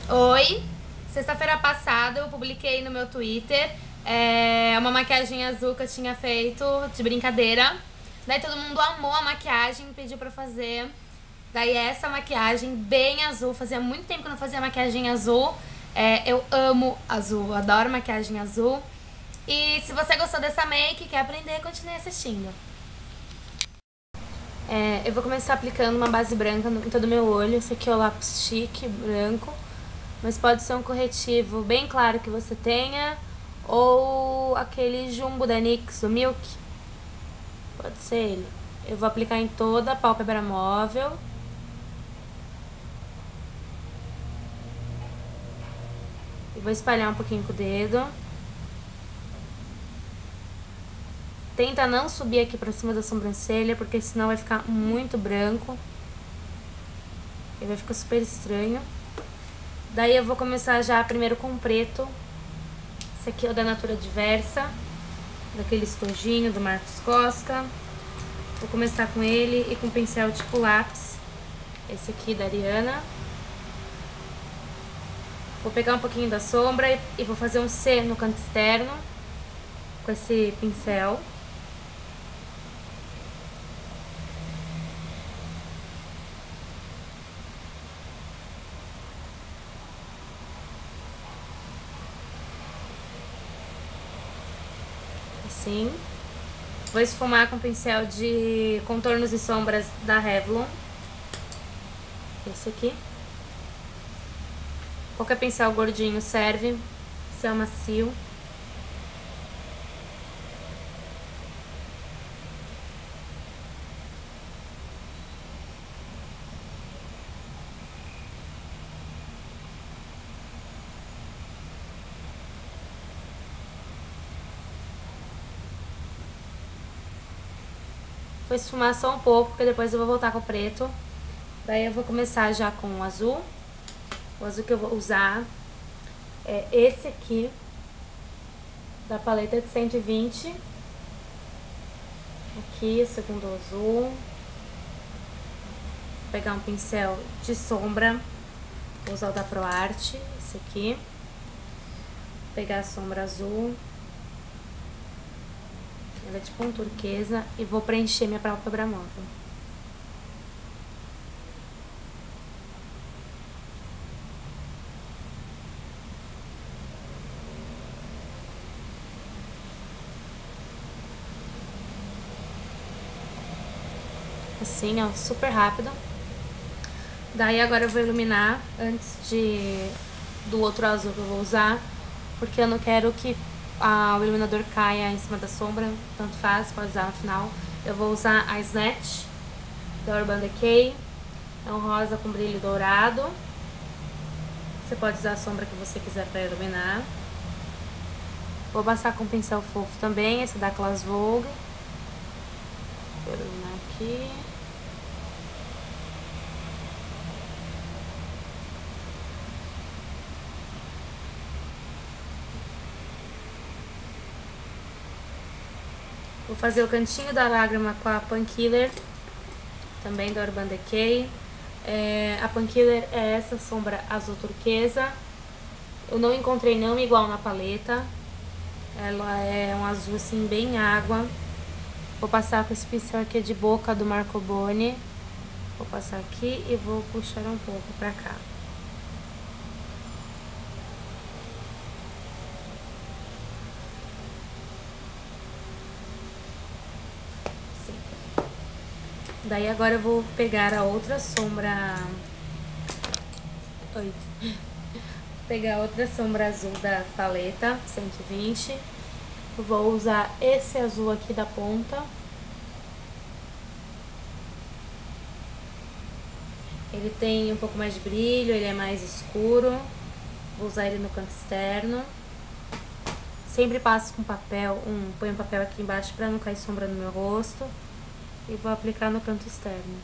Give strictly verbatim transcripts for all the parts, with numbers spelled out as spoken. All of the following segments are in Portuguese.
Oi, sexta-feira passada eu publiquei no meu Twitter é, uma maquiagem azul que eu tinha feito de brincadeira. Daí todo mundo amou a maquiagem, pediu pra fazer. Daí essa maquiagem bem azul, fazia muito tempo que eu não fazia maquiagem azul. É, eu amo azul, adoro maquiagem azul. E se você gostou dessa make, quer aprender, continue assistindo. É, eu vou começar aplicando uma base branca em todo o meu olho. Esse aqui é o lápis chique branco. Mas pode ser um corretivo bem claro que você tenha, ou aquele jumbo da NYX, o Milk. Pode ser ele. Eu vou aplicar em toda a pálpebra móvel. E vou espalhar um pouquinho com o dedo. Tenta não subir aqui pra cima da sobrancelha, porque senão vai ficar muito branco. E vai ficar super estranho. Daí eu vou começar já primeiro com o preto. Esse aqui é o da Natura Diversa, daquele estojinho do Marcos Costa. Vou começar com ele e com pincel tipo lápis. Esse aqui da Ariana. Vou pegar um pouquinho da sombra e vou fazer um C no canto externo com esse pincel. Assim. Vou esfumar com pincel de contornos e sombras da Revlon. Esse aqui. Qualquer pincel gordinho serve, se é macio. Vou esfumar só um pouco, porque depois eu vou voltar com o preto. Daí eu vou começar já com o azul. O azul que eu vou usar é esse aqui, da paleta de cento e vinte. Aqui, o segundo azul. Vou pegar um pincel de sombra. Vou usar o da ProArt, esse aqui. Vou pegar a sombra azul. Ela é tipo um turquesa. E vou preencher minha pálpebra móvel. Assim, ó, super rápido. Daí agora eu vou iluminar antes de do outro azul que eu vou usar, porque eu não quero que ah, o iluminador caia em cima da sombra, tanto faz, pode usar no final. Eu vou usar a Snatch da Urban Decay, é um rosa com brilho dourado. Você pode usar a sombra que você quiser para iluminar. Vou passar com um pincel fofo também, esse da Class Vogue. Vou iluminar aqui. Vou fazer o cantinho da lágrima com a Painkiller, também da Urban Decay. É, a Painkiller é essa sombra azul turquesa. Eu não encontrei nenhuma igual na paleta. Ela é um azul assim, bem água. Vou passar com esse pincel aqui de boca do Marco Boni. Vou passar aqui e vou puxar um pouco pra cá. Daí agora eu vou pegar a outra sombra. Oi. Pegar a outra sombra azul da paleta cento e vinte. Eu vou usar esse azul aqui da ponta. Ele tem um pouco mais de brilho, ele é mais escuro. Vou usar ele no canto externo. Sempre passo com papel, um, ponho um papel aqui embaixo pra não cair sombra no meu rosto. E vou aplicar no canto externo.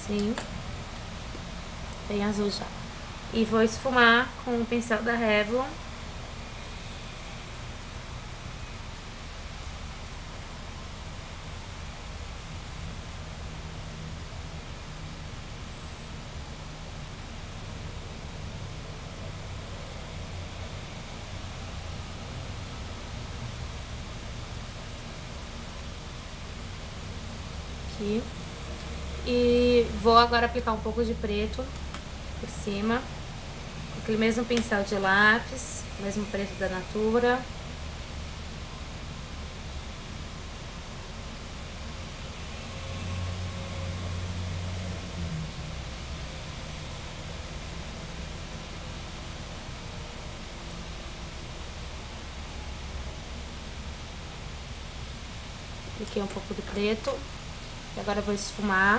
assim, bem azul já. E vou esfumar com o pincel da Revlon. Aqui. E vou agora aplicar um pouco de preto por cima, com aquele mesmo pincel de lápis, mesmo preto da Natura. Apliquei um pouco de preto. E agora eu vou esfumar.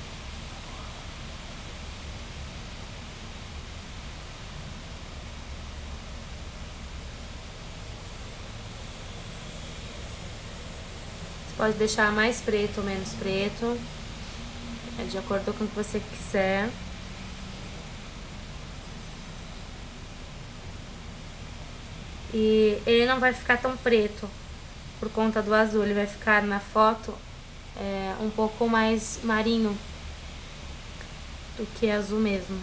Você pode deixar mais preto ou menos preto, é de acordo com o que você quiser. E ele não vai ficar tão preto por conta do azul, ele vai ficar na foto é, um pouco mais marinho do que azul mesmo.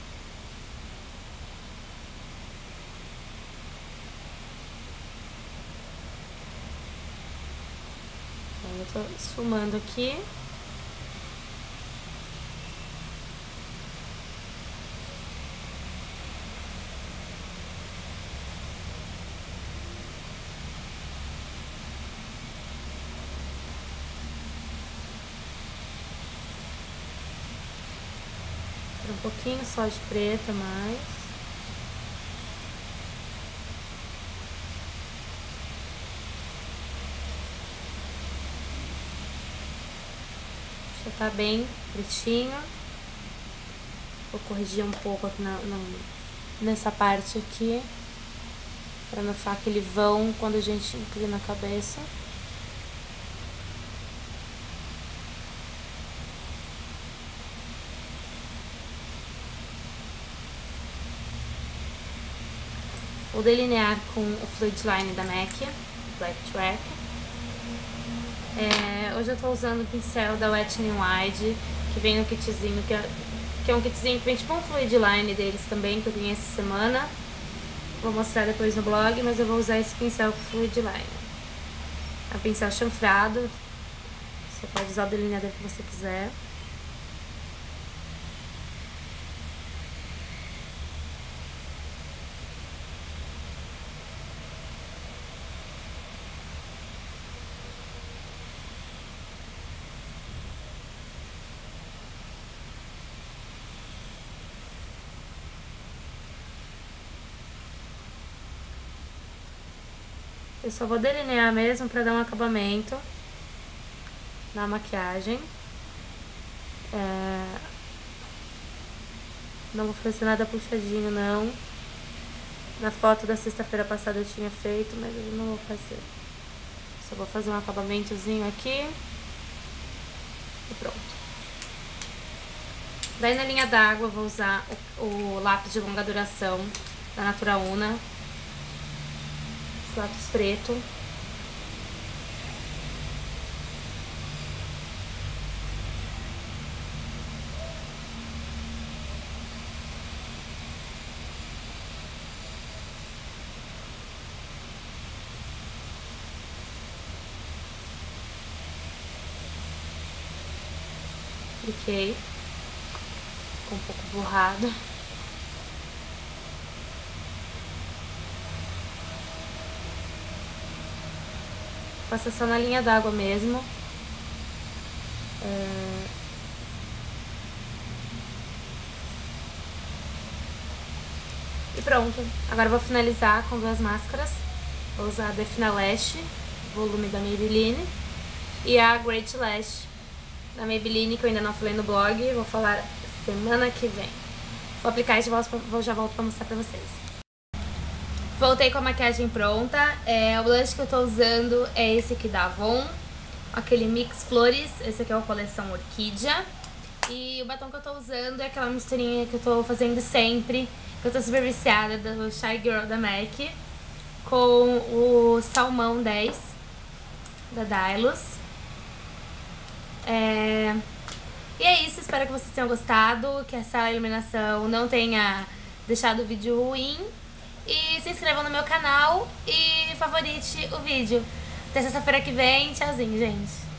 Eu tô esfumando aqui. Um pouquinho só de preto a mais. Já tá bem pretinho. Vou corrigir um pouco aqui na, na, nessa parte aqui, pra não ficar aquele vão quando a gente inclina a cabeça. Vou delinear com o Fluid Line da M A C, Black Track. É, hoje eu tô usando o pincel da Wet n Wild, que vem no kitzinho, que é, que é um kitzinho que vem tipo um Fluid Line deles também, que eu ganhei essa semana. Vou mostrar depois no blog, mas eu vou usar esse pincel com Fluid Line. É um pincel chanfrado, você pode usar o delineador que você quiser. Eu só vou delinear mesmo pra dar um acabamento na maquiagem. É... Não vou fazer nada puxadinho, não. Na foto da sexta-feira passada eu tinha feito, mas eu não vou fazer. Só vou fazer um acabamentozinho aqui. E pronto. Daí na linha d'água eu vou usar o, o lápis de longa duração da Natura Una. Lápis preto. Apliquei. Ficou um pouco borrado. Passa só na linha d'água mesmo. É... E pronto. Agora eu vou finalizar com duas máscaras. Vou usar a Defina Lash, volume da Maybelline, e a Great Lash da Maybelline, que eu ainda não falei no blog. Vou falar semana que vem. Vou aplicar e já volto pra, já volto pra mostrar pra vocês. Voltei com a maquiagem pronta. É, o blush que eu tô usando é esse aqui da Avon, aquele Mix Flores. Esse aqui é a coleção Orquídea. E o batom que eu tô usando é aquela misturinha que eu tô fazendo sempre, que eu tô super viciada, do Shy Girl da MAC, com o Salmão dez da Dylos. É... E é isso, espero que vocês tenham gostado, que essa iluminação não tenha deixado o vídeo ruim. E se inscrevam no meu canal e favorite o vídeo. Até sexta-feira que vem, tchauzinho, gente.